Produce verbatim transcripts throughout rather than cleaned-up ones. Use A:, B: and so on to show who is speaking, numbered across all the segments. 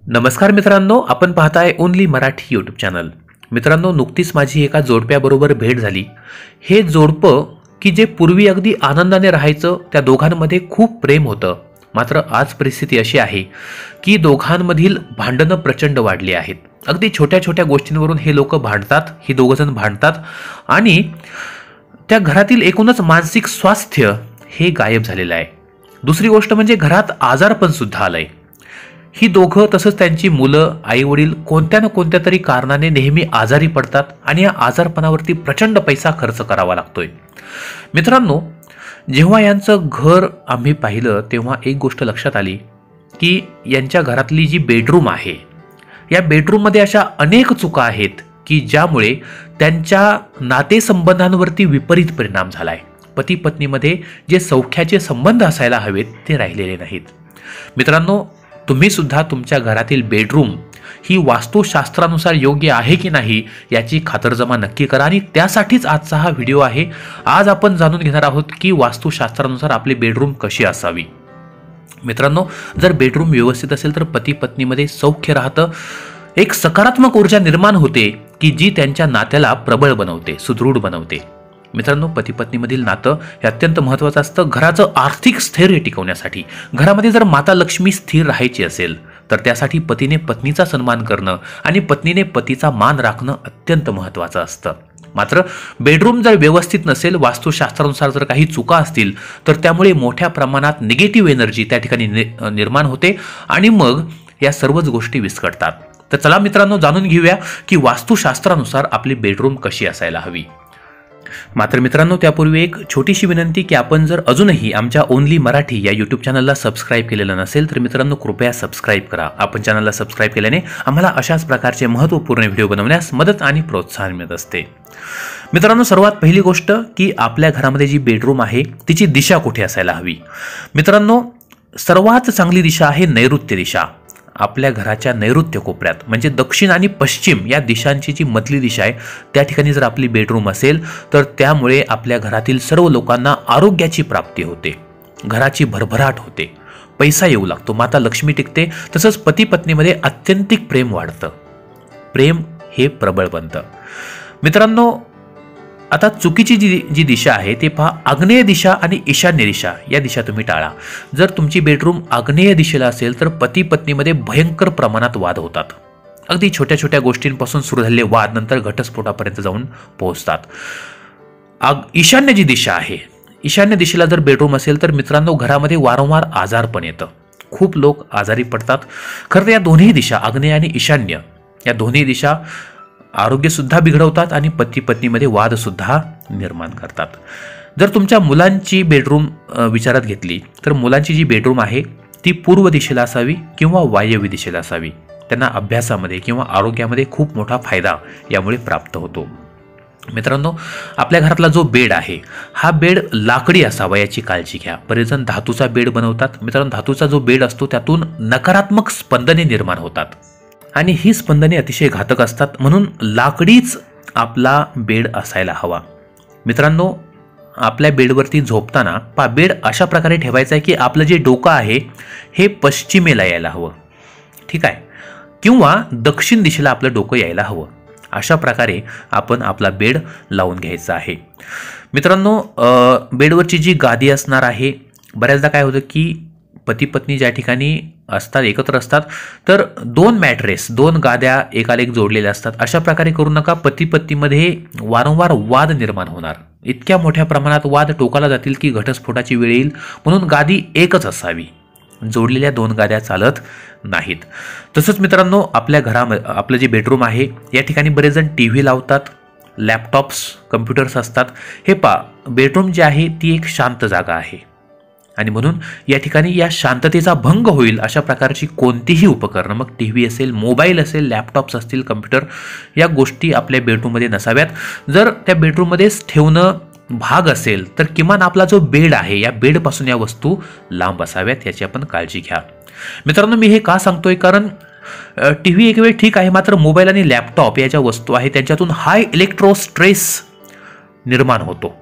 A: नमस्कार मित्रांनो, आपण पाहताय ओनली मराठी यूट्यूब चॅनल। मित्रांनो, नुकतीच माझी एका जोडप्याबरोबर भेट झाली। हे जोडपं की जे पूर्वी अगदी आनंदाने राहायचं, त्या दोघांमध्ये खूप प्रेम होतं। मात्र आज परिस्थिती अशी आहे की दोघांमधील भांडणं प्रचंड वाढली आहेत। अगदी छोट्या छोट्या गोष्टींवरून हे लोक भांडतात, ही दोघजण भांडतात आणि त्या घरातील एकूणच मानसिक स्वास्थ्य हे गायब झालेलं आहे। दुसरी गोष्ट म्हणजे घरात आजारपण सुद्धा आलंय। ही दोघं तसंच त्यांची मुलं, आई वडील कोणत्या ना कोणत्या तरी कारणाने नेहमी आजारी पडतात आणि या आजारपणावरती प्रचंड पैसा खर्च करावा लागतोय। मित्रांनो, जेव्हा यांचं घर आम्ही पाहिलं तेव्हा एक गोष्ट लक्षात आली की यांच्या घरातली जी बेडरूम आहे, या बेडरूममध्ये अशा अनेक चुका आहेत की ज्यामुळे त्यांच्या नातेसंबंधांवरती विपरीत परिणाम झालाय। पती पत्नीमध्ये जे सौख्याचे संबंध असायला हवेत ते राहिलेले नाहीत। मित्रांनो, तुम्ही सुद्धा तुमच्या घरातील बेडरूम ही वास्तुशास्त्रानुसार योग्य आहे की नाही याची खातरजमा नक्की करा आणि त्यासाठीच आजचा हा व्हिडिओ आहे। आज आपण जाणून घेणार आहोत की वास्तुशास्त्रानुसार आपली बेडरूम कशी असावी। मित्रांनो, जर बेडरूम व्यवस्थित असेल तर पती पत्नीमध्ये सौख्य राहतं, एक सकारात्मक ऊर्जा निर्माण होते की जी त्यांच्या नात्याला प्रबळ बनवते, सुदृढ बनवते। मित्रांनो, पती पत्नीमधील नातं हे अत्यंत महत्त्वाचं असतं घराचं आर्थिक स्थैर्य टिकवण्यासाठी। घरामध्ये जर माता लक्ष्मी स्थिर राहायची असेल तर त्यासाठी पतीने पत्नीचा सन्मान करणं आणि पत्नीने पतीचा मान राखणं अत्यंत महत्त्वाचं असतं। मात्र बेडरूम जर व्यवस्थित नसेल, वास्तुशास्त्रानुसार जर काही चुका असतील तर त्यामुळे मोठ्या प्रमाणात निगेटिव्ह एनर्जी त्या ठिकाणी निर्माण होते आणि मग या सर्वच गोष्टी विस्कटतात। तर चला मित्रांनो, जाणून घेऊया की वास्तुशास्त्रानुसार आपली बेडरूम कशी असायला हवी। मात्र मित्रांनो, त्यापूर्वी एक छोटीशी विनंती की आपण जर अजूनही आमच्या ओनली मराठी या यूट्यूब चॅनलला सबस्क्राईब केलेलं नसेल तर मित्रांनो कृपया सबस्क्राईब करा। आपण चॅनलला सबस्क्राईब केल्याने आम्हाला अशाच प्रकारचे महत्त्वपूर्ण व्हिडिओ बनवण्यास मदत आणि प्रोत्साहन मिळत असते। मित्रांनो, सर्वात पहिली गोष्ट की आपल्या घरामध्ये जी बेडरूम आहे तिची दिशा कुठे असायला हवी। मित्रांनो, सर्वात चांगली दिशा आहे नैऋत्य दिशा। आपल्या घराच्या नैऋत्य कोपऱ्यात म्हणजे दक्षिण आणि पश्चिम या दिशांची जी मधली दिशा आहे त्या ठिकाणी जर आपली बेडरूम असेल तर त्यामुळे आपल्या घरातील सर्व लोकांना आरोग्याची प्राप्ती होते, घराची भरभराट होते, पैसा येऊ लागतो, माता लक्ष्मी टिकते, तसंच पती पत्नीमध्ये अत्यंतिक प्रेम वाढतं, प्रेम हे प्रबळ बनतं। मित्रांनो, आता चुकीची जी जी दिशा आहे ते पहा, आग्नेय दिशा आणि ईशान्य दिशा या दिशा तुम्ही टाळा। जर तुमची बेडरूम आग्नेय दिशेला असेल तर पती पत्नीमध्ये भयंकर प्रमाणात वाद होतात। अगदी छोट्या छोट्या गोष्टींपासून सुरू झालेले वाद नंतर घटस्फोटापर्यंत जाऊन पोहोचतात। आग ईशान्य जी दिशा आहे, ईशान्य दिशेला जर बेडरूम असेल तर मित्रांनो घरामध्ये वारंवार आजारपण येतं, खूप लोक आजारी पडतात। खरं तर या दोन्ही दिशा, आग्नेय आणि ईशान्य, या दोन्ही दिशा आरोग्य सुद्धा बिघडवतात आणि पती पत्नीमध्ये वाद सुद्धा निर्माण करतात। जर तुमच्या मुलांची बेडरूम विचारात घेतली तर मुलांची जी बेडरूम आहे ती पूर्व दिशेला असावी किंवा वायव्य दिशेला असावी। त्यांना अभ्यासामध्ये किंवा आरोग्यामध्ये खूप मोठा फायदा यामुळे प्राप्त होतो। मित्रांनो, आपल्या घरातला जो बेड आहे हा बेड लाकडी असावा याची काळजी घ्या। बरेच जण धातूचा बेड बनवतात। मित्रांनो, धातूचा जो बेड असतो त्यातून नकारात्मक स्पंदने निर्माण होतात आणि ही स्पंदने अतिशय घातक असतात, म्हणून लाकडीच आपला बेड असायला हवा। मित्रांनो, आपल्या बेडवरती झोपताना पा बेड अशा प्रकारे ठेवायचा आहे की आपलं जे डोकं आहे हे पश्चिमेला यायला हवं, ठीक आहे, किंवा दक्षिण दिशेला आपलं डोकं यायला हवं। अशा प्रकारे आपण आपला बेड लावून घ्यायचा आहे। मित्रांनो, बेडवरची जी गादी असणार आहे, बऱ्याचदा काय होतं की पती पत्नी ज्या ठिकाणी असतात, एकत्र असतात, तर दोन मॅट्रेस, दोन गाद्या एकाला एक जोडलेल्या असतात। अशा प्रकारे करू नका, पती पत्नीमध्ये वारंवार वाद निर्माण होणार, इतक्या मोठ्या प्रमाणात वाद टोकाला जातील की घटस्फोटाची वेळ येईल। म्हणून गादी एकच असावी, जोडलेल्या दोन गाद्या चालत नाहीत। तसंच मित्रांनो, आपल्या घरामध्ये आपलं जे बेडरूम आहे या ठिकाणी बरेच जण टी व्ही लावतात, लॅपटॉप्स, कम्प्युटर्स असतात। हे पा बेडरूम जे आहे ती एक शांत जागा आहे आणि म्हणून या ठिकाणी या शांततेचा भंग होईल अशा प्रकारची कोणतीही उपकरणं, मग टी व्ही असेल, मोबाईल असेल, लॅपटॉप्स असतील, कम्प्युटर, या गोष्टी आपल्या बेडरूममध्ये नसाव्यात। जर त्या बेडरूममध्येच ठेवणं भाग असेल तर किमान आपला जो बेड आहे या बेडपासून या वस्तू लांब असाव्यात, याची आपण काळजी घ्या। मित्रांनो, मी हे का सांगतोय कारण टी व्ही एक वेळ ठीक आहे, मात्र मोबाईल आणि लॅपटॉप या ज्या वस्तू आहेत त्यांच्यातून हाय इलेक्ट्रो स्ट्रेस निर्माण होतो।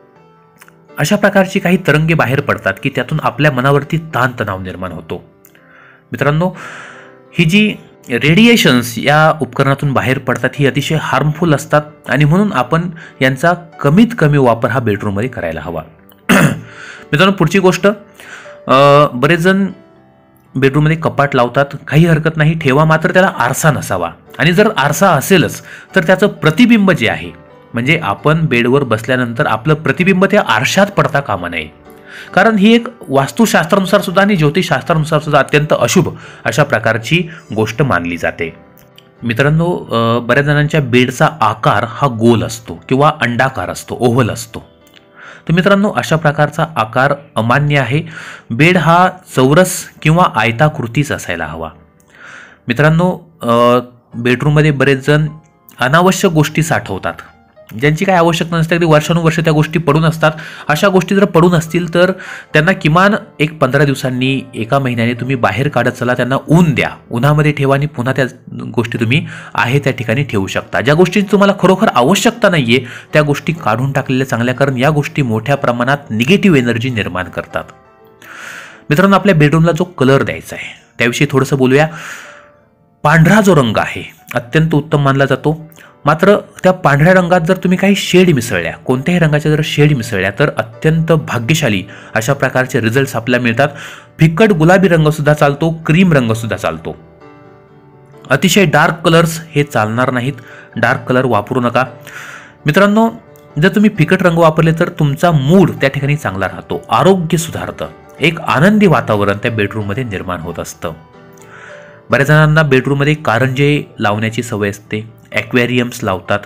A: अशा प्रकारची काही तरंगे बाहेर पडतात की त्यातून आपल्या मनावरती ताणतणाव निर्माण होतो। मित्रांनो, ही जी रेडिएशन्स या उपकरणातून बाहेर पडतात ही अतिशय हार्मफुल असतात आणि म्हणून आपण यांचा कमीत कमी वापर हा बेडरूममध्ये करायला हवा. मित्रांनो, पुढची गोष्ट, बरेच जण बेडरूममध्ये कपाट लावतात. काही हरकत नाही, ठेवा, मात्र त्याला आरसा नसावा. आणि जर आरसा असेलच तर त्याचं प्रतिबिंब जे आहे, म्हणजे आपण बेडवर बसल्यानंतर आपलं प्रतिबिंब त्या आरशात पडता कामा नये. कारण ही एक वास्तुशास्त्रानुसार सुद्धा आणि ज्योतिषशास्त्रानुसार सुद्धा अत्यंत अशुभ अशा प्रकारची गोष्ट मानली जाते. मित्रांनो, बऱ्याच जणांच्या बेडचा आकार हा गोल असतो किंवा अंडाकार असतो, ओव्हल असतो. तर मित्रांनो, अशा प्रकारचा आकार अमान्य आहे. बेड हा चौरस किंवा आयताकृतीच असायला हवा. मित्रांनो, बेडरूममध्ये बरेच जण अनावश्यक गोष्टी साठवतात, ज्यांची काही आवश्यकता नसते. अगदी वर्षानुवर्ष त्या गोष्टी पडून असतात. अशा गोष्टी जर पडून असतील तर त्यांना किमान एक पंधरा दिवसांनी, एका महिन्याने तुम्ही बाहेर काढत चला. त्यांना ऊन द्या, उन्हामध्ये ठेवा आणि पुन्हा त्या गोष्टी तुम्ही आहे त्या ठिकाणी ठेवू शकता. ज्या गोष्टींची तुम्हाला खरोखर आवश्यकता नाही आहे त्या गोष्टी काढून टाकलेल्या चांगल्या, कारण या गोष्टी मोठ्या प्रमाणात निगेटिव्ह एनर्जी निर्माण करतात. मित्रांनो, आपल्या बेडरूमला जो कलर द्यायचा आहे त्याविषयी थोडंसं बोलूया. पांढरा जो रंग आहे अत्यंत उत्तम मानला जातो. मात्र त्या पांढऱ्या रंगात जर तुम्ही काही शेड मिसळल्या, कोणत्याही रंगाच्या जर शेड मिसळल्या तर अत्यंत भाग्यशाली अशा प्रकारचे रिझल्ट्स आपल्याला मिळतात. फिकट गुलाबी रंगसुद्धा चालतो, क्रीम रंगसुद्धा चालतो. अतिशय डार्क कलर्स हे चालणार नाहीत, डार्क कलर वापरू नका. मित्रांनो, जर तुम्ही फिकट रंग वापरले तर तुमचा मूड त्या ठिकाणी चांगला राहतो, आरोग्य सुधारतं, एक आनंदी वातावरण त्या बेडरूममध्ये निर्माण होत असतं. बऱ्याच जणांना बेडरूममध्ये कारंजे लावण्याची सवय असते, ॲक्वेरियम्स लावतात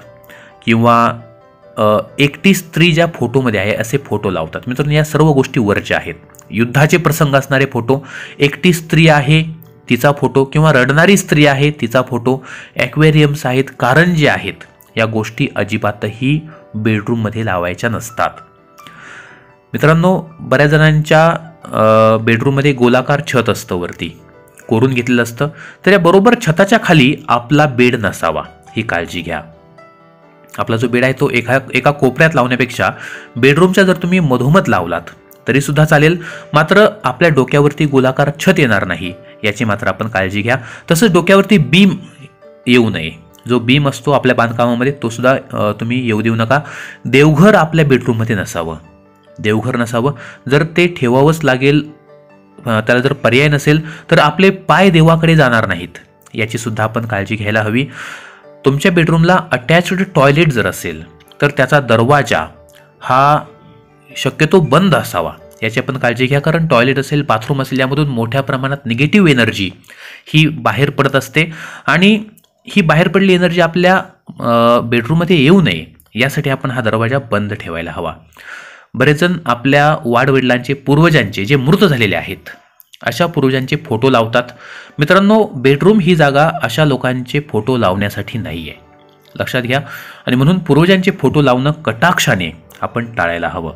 A: किंवा एकटी स्त्री ज्या फोटोमध्ये आहे असे फोटो लावतात. मित्रांनो, या सर्व गोष्टी वर्ज्य आहेत. युद्धाचे प्रसंग असणारे फोटो, एकटी स्त्री आहे तिचा फोटो किंवा रडणारी स्त्री आहे तिचा फोटो, ॲक्वेरियम्स आहेत, कारंजे आहेत, या गोष्टी अजिबातही बेडरूममध्ये लावायच्या नसतात. मित्रांनो, बऱ्याच जणांच्या बेडरूममध्ये गोलाकार छत असतं, वरती कोरून घेतलेलं असतं, तर या बरोबर छताच्या खाली आपला बेड नसावा, ही काळजी घ्या. आपला जो बेड आहे तो एका एका कोपऱ्यात लावण्यापेक्षा बेडरूमच्या जर तुम्ही मधोमध लावलात तरी सुद्धा चालेल, मात्र आपल्या डोक्यावरती गोलाकार छत येणार नाही याची मात्र आपण काळजी घ्या. तसंच डोक्यावरती बीम येऊ नये, जो बीम असतो आपल्या बांधकामामध्ये तो सुद्धा तुम्ही येऊ देऊ नका. देवघर आपल्या बेडरूममध्ये नसावं, देवघर नसावं. जर ते ठेवावंच लागेल, त्याला जर पर्याय नसेल तर आपले पाय देवाकडे जाणार नाहीत याची सुद्धा आपण काळजी घ्यायला हवी. तुमच्या बेडरूमला अटॅच्ड टॉयलेट जर असेल तर त्याचा दरवाजा हा शक्यतो बंद असावा याची आपण काळजी घ्या. कारण टॉयलेट असेल, बाथरूम असेल, यामधून मोठ्या प्रमाणात निगेटिव्ह एनर्जी ही बाहेर पडत असते आणि ही बाहेर पडलेली एनर्जी आपल्या बेडरूममध्ये येऊ नये यासाठी आपण हा दरवाजा बंद ठेवायला हवा. बरेच जण आपल्या वाडवडिलांचे, पूर्वजांचे जे मृत झालेले आहेत अशा पूर्वजांचे फोटो लावतात. मित्रांनो, बेडरूम ही जागा अशा लोकांचे फोटो लावण्यासाठी नाही आहे, लक्षात घ्या. आणि म्हणून पूर्वजांचे फोटो लावणं कटाक्षाने आपण टाळायला हवं.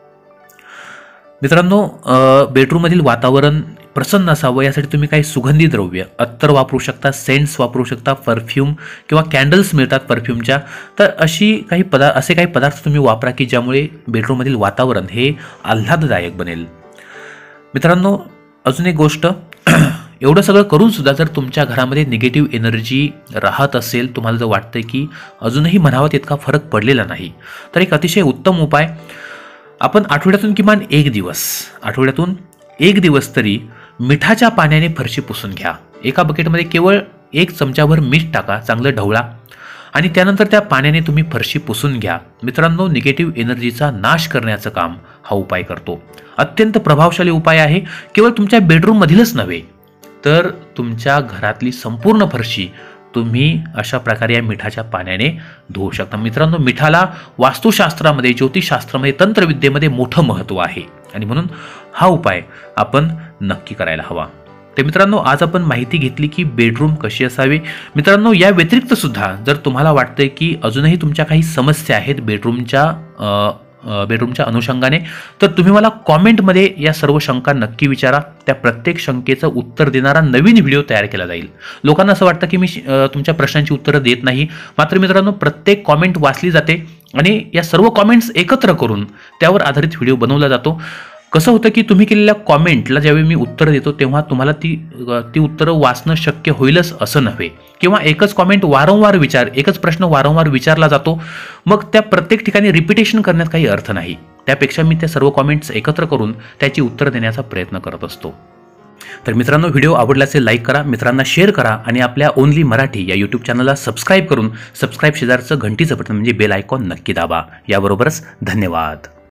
A: मित्रांनो, बेडरूममधील वातावरण प्रसन्न असावं यासाठी तुम्ही काही सुगंधी द्रव्य, अत्तर वापरू शकता, सेंट्स वापरू शकता, परफ्यूम किंवा कॅन्डल्स मिळतात परफ्यूमच्या. तर अशी काही पदार्थ असे काही पदार्थ तुम्ही वापरा की ज्यामुळे बेडरूममधील वातावरण हे आल्हाददायक बनेल. मित्रांनो, अजून एक गोष्ट, एवढं सगळं करून सुद्धा जर तुमच्या घरामध्ये निगेटिव्ह एनर्जी राहत असेल, तुम्हाला जर वाटतं की अजूनही म्हणावा तितका फरक पडलेला नाही, तर एक अतिशय उत्तम उपाय, आपण आठवड्यातून किमान एक दिवस आठवड्यातून एक दिवस तरी मिठाच्या पाण्याने फरशी पुसून घ्या. एका बकेटमध्ये केवळ एक चमचाभर मीठ टाका, चांगलं ढवळा आणि त्यानंतर त्या पाण्याने तुम्ही फरशी पुसून घ्या. मित्रांनो, निगेटिव्ह एनर्जीचा नाश करण्याचं काम हा उपाय करतो. अत्यंत प्रभावशाली उपाय आहे. केवळ तुमच्या बेडरूममधीलच नव्हे तर तुमच्या घरातली संपूर्ण फरशी तुम्ही अशा प्रकारे या मिठाच्या पाण्याने धुवू शकता. मित्रांनो, मिठाला वास्तुशास्त्रामध्ये, ज्योतिषशास्त्रामध्ये, तंत्रविद्येमध्ये मोठं महत्त्व आहे आणि म्हणून हा उपाय आपण नक्की करायला हवा. तर मित्रांनो, आज आपण माहिती घेतली की बेडरूम कशी असावी. मित्रांनो, या व्यतिरिक्त सुद्धा जर तुम्हाला वाटतंय की अजूनही तुमच्या काही समस्या आहेत बेडरूमच्या बेडरूमच्या अनुषंगाने, तर तुम्ही मला कॉमेंटमध्ये या सर्व शंका नक्की विचारा. त्या प्रत्येक शंकेचं उत्तर देणारा नवीन व्हिडिओ तयार केला जाईल. लोकांना असं वाटतं की मी तुमच्या प्रश्नांची उत्तरं देत नाही, मात्र मित्रांनो, प्रत्येक कॉमेंट वाचली जाते आणि या सर्व कॉमेंट्स एकत्र करून त्यावर आधारित व्हिडिओ बनवला जातो. कसं होतं की तुम्ही केलेल्या कॉमेंटला ज्यावेळी मी उत्तर देतो तेव्हा तुम्हाला ती ती उत्तरं वाचणं शक्य होईलच असं नव्हे, किंवा एकच कॉमेंट वारंवार विचार एकच प्रश्न वारंवार विचारला जातो, मग त्या प्रत्येक ठिकाणी रिपिटेशन करण्यात काही अर्थ नाही. त्यापेक्षा मी त्या सर्व कॉमेंट्स एकत्र करून त्याची उत्तर देण्याचा प्रयत्न करत असतो. तर मित्रांनो, व्हिडिओ आवडला असेल लाईक करा, मित्रांना शेअर करा आणि आपल्या ओनली मराठी या यूट्यूब चॅनलला सबस्क्राईब करून सबस्क्राईब शेजारचं घंटीचं बटन म्हणजे बेल आयकॉन नक्की दाबा. याबरोबरच धन्यवाद.